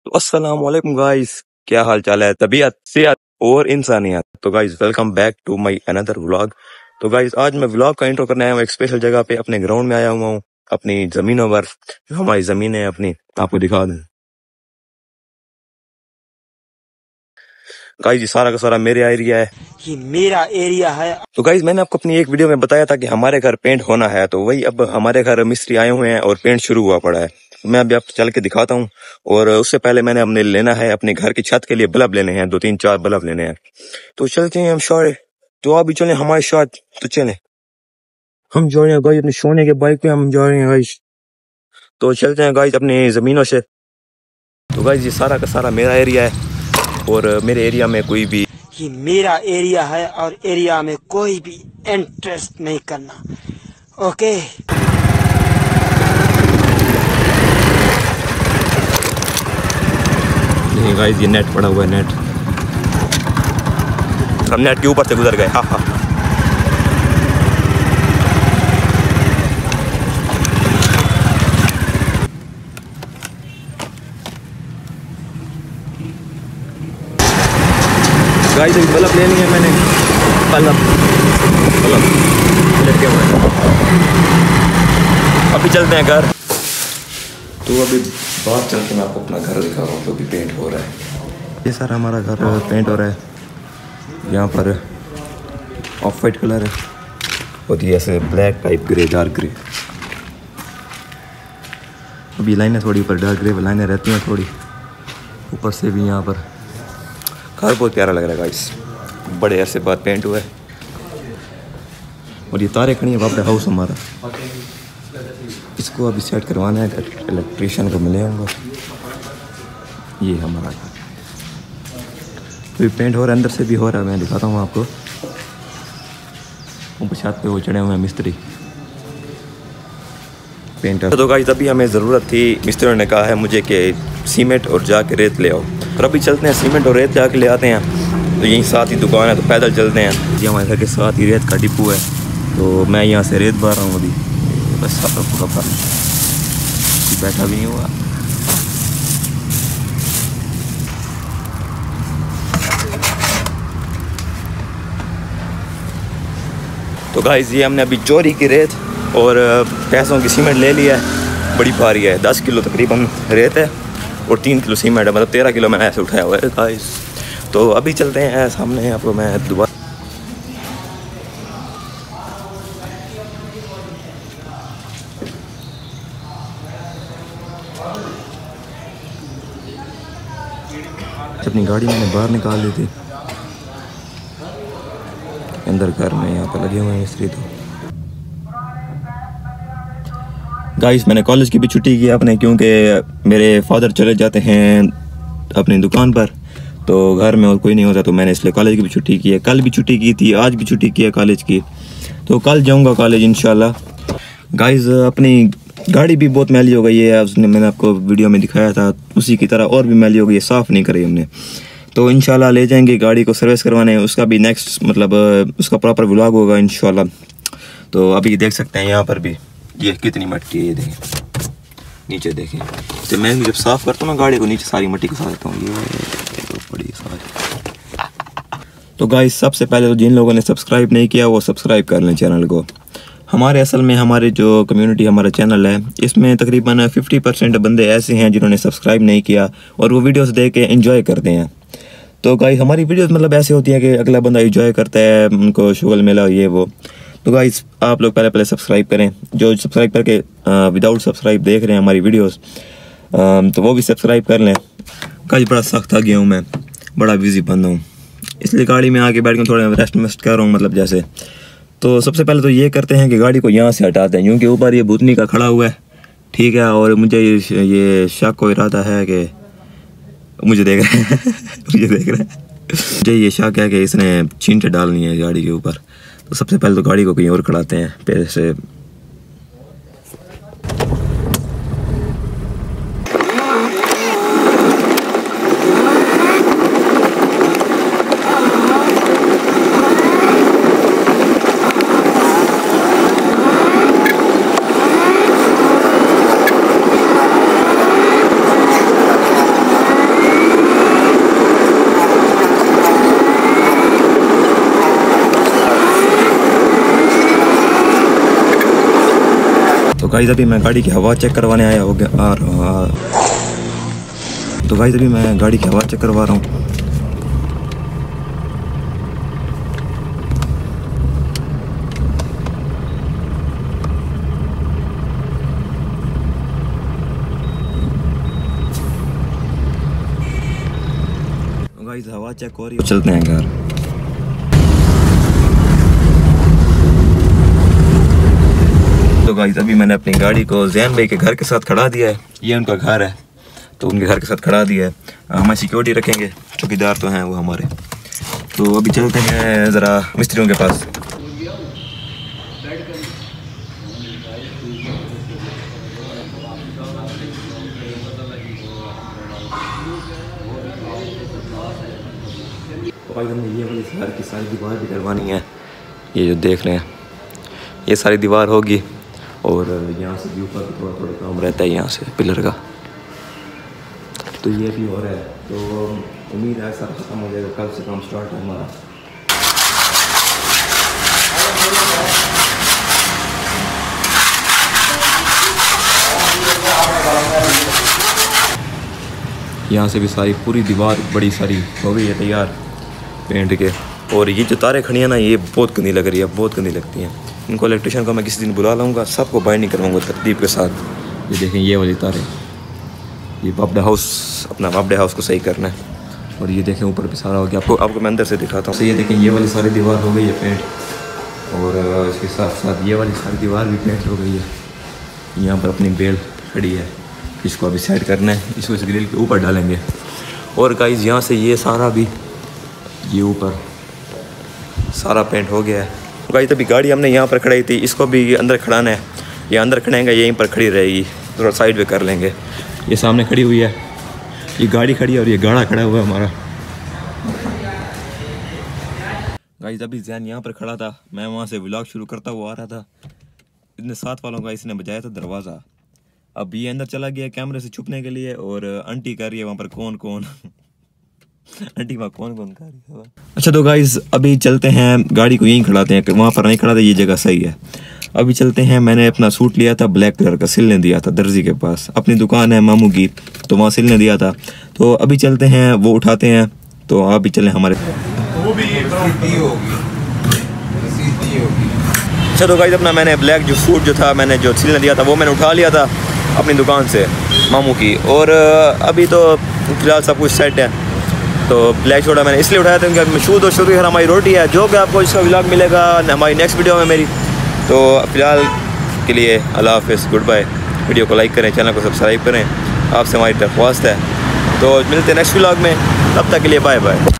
तो अस्सलाम वालेकुम गाइस, क्या हाल चाल है, तबीयत सेहत और इंसानियत। तो guys welcome back to my another vlog. तो गाइस आज मैं व्लॉग का इंट्रो करने आया हूँ एक स्पेशल जगह पे, अपने ग्राउंड में आया हुआ हूँ, अपनी जमीनों पर। जो हमारी जमीन है अपनी, आपको दिखा दूं गाइस, ये सारा का सारा मेरे एरिया है, ये मेरा एरिया है। तो गाइस मैंने आपको अपनी एक वीडियो में बताया था कि हमारे घर पेंट होना है, तो वही अब हमारे घर मिस्त्री आए हुए हैं और पेंट शुरू हुआ पड़ा है। मैं अभी आपको चल के दिखाता हूँ। और उससे पहले मैंने अपने लेना है, अपने घर की छत के लिए बल्ब लेने हैं, 2-3-4 बल्ब लेने हैं। तो चलते हैं हम शोरे, तो आप भी चलें हमारे साथ, तो चलें हम जा रहे हैं गाइस अपने सोने के बाइक पे, हम जा रहे हैं गाइस। तो चलते हैं गाइस अपनी जमीनों से। तो गाइस ये सारा का सारा मेरा एरिया है और मेरे एरिया में कोई भी, ये मेरा एरिया है और एरिया में कोई भी इंटरेस्ट नहीं करना। ओके नहीं गाइस ये नेट पड़ा हुआ है, नेट, हम नेट के ऊपर से गुजर गए। हाँ हाँ गाइस एक बल्ब लेनी है मैंने, बल्ब बल्ब लटके हुए हैं। अभी चलते हैं घर। तो अभी बाहर चल के मैं आपको अपना घर दिखा रहा हूँ, तो अभी पेंट हो रहा है। ये सर हमारा घर पेंट हो रहा है, यहाँ पर ऑफ वाइट कलर है और ये ऐसे black type grey, dark grey. अभी लाइनें थोड़ी ऊपर डार्क ग्रे लाइनें रहती हैं थोड़ी ऊपर से भी। यहाँ पर घर बहुत प्यारा लग रहा है गाइस, बड़े अरसे बाद पेंट हुआ है। और ये तारे खड़ी है वहाँ पे, हाउस हमारा, इसको अभी सेट करवाना है, इलेक्ट्रिशियन को मिले होंगे। ये हमारा घर, तो ये पेंट हो रहा है, अंदर से भी हो रहा है, मैं दिखाता हूँ आपको। ऊपर छत पे वो चढ़े हुए हैं मिस्त्री पेंटर। तो गाइस अभी हमें ज़रूरत थी, मिस्त्रियों ने कहा है मुझे कि सीमेंट और जाके रेत ले आओ, और अभी चलते हैं सीमेंट और रेत जाके ले आते हैं। तो यहीं साथ ही दुकान है, तो पैदल चलते हैं। ये हमारे घर के साथ ही रेत का डिपो है, तो मैं यहाँ से रेत भर रहा हूँ अभी, बस पूरा भर बैठा भी नहीं हुआ। तो गाइस ये हमने अभी चोरी की रेत और पैसों की सीमेंट ले लिया है, बड़ी भारी है, 10 किलो तकरीबन रेत है और 3 किलो सीमेंट है, मतलब 13 किलो मैंने ऐसे उठाया हुआ है गाइस। तो अभी चलते हैं सामने, आपको मैं दोबारा अपनी गाड़ी मैंने बाहर निकाल ली थी, अंदर घर में यहाँ पर लगे हुए हैं मिस्त्री। तो गाइस मैंने कॉलेज की भी छुट्टी की अपने, क्योंकि मेरे फादर चले जाते हैं अपनी दुकान पर, तो घर में और कोई नहीं होता, तो मैंने इसलिए कॉलेज की भी छुट्टी की है। कल भी छुट्टी की थी, आज भी छुट्टी की है कॉलेज की, तो कल जाऊंगा कॉलेज इंशाल्लाह। गाइस अपनी गाड़ी भी बहुत मैली हो गई है, उसने मैंने आपको वीडियो में दिखाया था, उसी की तरह और भी मैली हो गई है, साफ़ नहीं करी हमने। तो इंशाल्लाह ले जाएंगे गाड़ी को सर्विस करवाने, उसका भी नेक्स्ट मतलब उसका प्रॉपर व्लॉग होगा इंशाल्लाह। तो अभी देख सकते हैं यहाँ पर भी ये कितनी मट्टी है, ये देखें नीचे देखें। तो मैं जब साफ़ करता हूँ ना गाड़ी को, नीचे सारी मट्टी के साथ देता हूँ, ये तो बड़ी सारी। तो गाइस सबसे पहले तो जिन लोगों ने सब्सक्राइब नहीं किया वो सब्सक्राइब कर लें चैनल को। हमारे असल में हमारे जो कम्युनिटी, हमारा चैनल है, इसमें तकरीबन 50% बंदे ऐसे हैं जिन्होंने सब्सक्राइब नहीं किया और वो वीडियोस देख के एंजॉय करते हैं। तो गाइस हमारी वीडियोस मतलब ऐसे होती हैं कि अगला बंदा एंजॉय करता है, उनको शुगल मिला ये वो। तो गाइस आप लोग पहले सब्सक्राइब करें, जो सब्सक्राइब करके विदाउट सब्सक्राइब देख रहे हैं हमारी वीडियोस, तो वो भी सब्सक्राइब कर लें। गाइस बड़ा सख्त आ गया हूँ मैं, बड़ा बिजी बंदा हूँ, इसलिए गाड़ी में आके बैठ के थोड़ा रेस्ट वेस्ट कर रहा हूँ, मतलब जैसे। तो सबसे पहले तो ये करते हैं कि गाड़ी को यहाँ से हटाते हैं, क्योंकि ऊपर ये भूतनी का खड़ा हुआ है, ठीक है। और मुझे ये शक को इरादा है कि मुझे देख रहा है मुझे देख रहा है, मुझे ये शक है कि इसने छींटे डालनी है गाड़ी के ऊपर। तो सबसे पहले तो गाड़ी को कहीं और खड़ाते हैं पैर से। गाइस अभी मैं गाड़ी की हवा चेक करवाने आया हो गया तो गाइस अभी मैं गाड़ी की हवा चेक करवा रहा हूँ। गाइस हवा चेक हो रही है, चलते हैं घर। तो गाइस अभी मैंने अपनी गाड़ी को जैन भाई के घर के साथ खड़ा दिया है। ये उनका घर है तो उनके घर के साथ खड़ा दिया है। हमें सिक्योरिटी रखेंगे, चौकीदार तो हैं वो हमारे। तो अभी चलते हैं ज़रा मिस्त्रियों के पास। तो भाई हमने ये वाली घर की सारी दीवार भी करवानी है। ये जो देख रहे हैं ये सारी दीवार होगी और यहाँ से भी ऊपर थोड़ा थोड़ा काम रहता है यहाँ से पिलर का। तो ये भी हो रहा है, तो उम्मीद है सारा खत्म हो जाएगा, कल से काम स्टार्ट है हमारा। यहाँ से भी सारी पूरी दीवार बड़ी सारी हो गई है तैयार पेंट के। और ये जो तारें खड़ी हैं ना ये बहुत गंदी लग रही है, बहुत गंदी लगती हैं। इनको इलेक्ट्रिशियन को मैं किसी दिन बुला लाऊंगा, सबको बाइंडिंग करवाऊंगा तरतीब के साथ। ये देखें ये वाली तारें, ये बाबडा हाउस, अपना बाबडा हाउस को सही करना है। और ये देखें ऊपर भी सारा हो गया, आपको मैं अंदर से दिखाता हूँ। तो ये देखें ये वाली सारी दीवार हो गई है पेंट और इसके साथ साथ ये वाली सारी दीवार भी पेंट हो गई है। यहाँ पर अपनी बेल खड़ी है, इसको अभी सेट करना है, इसको इस ग्रिल के ऊपर डालेंगे। और गाइस यहाँ से ये सारा भी ये ऊपर सारा पेंट हो गया है। तो गाइस अभी गाड़ी हमने यहाँ पर खड़ाई थी, इसको भी अंदर खड़ाना है। ये अंदर खड़ाएंगे, यहीं पर खड़ी रहेगी, थोड़ा साइड पे कर लेंगे। ये सामने खड़ी हुई है, ये गाड़ी खड़ी है और ये गाड़ा खड़ा हुआ है हमारा। गाइस अभी जैन यहाँ पर खड़ा था, मैं वहाँ से व्लॉग शुरू करता हुआ आ रहा था, इतने साथ वालों का इसने बजाया था दरवाज़ा। अब ये अंदर चला गया कैमरे से छुपने के लिए और आंटी कर रही है वहाँ पर कौन कौन आंटी वहाँ कौन कौन कर रही है। अच्छा तो गाइस अभी चलते हैं, गाड़ी को यहीं खड़ाते हैं, वहाँ पर नहीं खड़ाते, ये जगह सही है। अभी चलते हैं, मैंने अपना सूट लिया था ब्लैक कलर का, सिलने दिया था दर्जी के पास, अपनी दुकान है मामू की, तो वहाँ सिलने दिया था। तो अभी चलते हैं वो उठाते हैं, तो आप भी चलें हमारे। अच्छा तो गाइस अपना मैंने ब्लैक जो सूट जो था मैंने जो सिलने दिया था वो मैंने उठा लिया था अपनी दुकान से मामू की। और अभी तो फिलहाल सब कुछ सेट है। तो ब्लैक छोड़ा मैंने इसलिए उठाया था क्योंकि मशहूर और शुरू हमारी रोटी है, जो कि आपको इसका व्लॉग मिलेगा हमारी नेक्स्ट वीडियो में मेरी। तो फिलहाल के लिए अल्लाह हाफ़िज़, गुड बाय। वीडियो को लाइक करें, चैनल को सब्सक्राइब करें, आपसे हमारी दरख्वास्त है। तो मिलते हैं नेक्स्ट व्लॉग में, तब तक के लिए बाय बाय।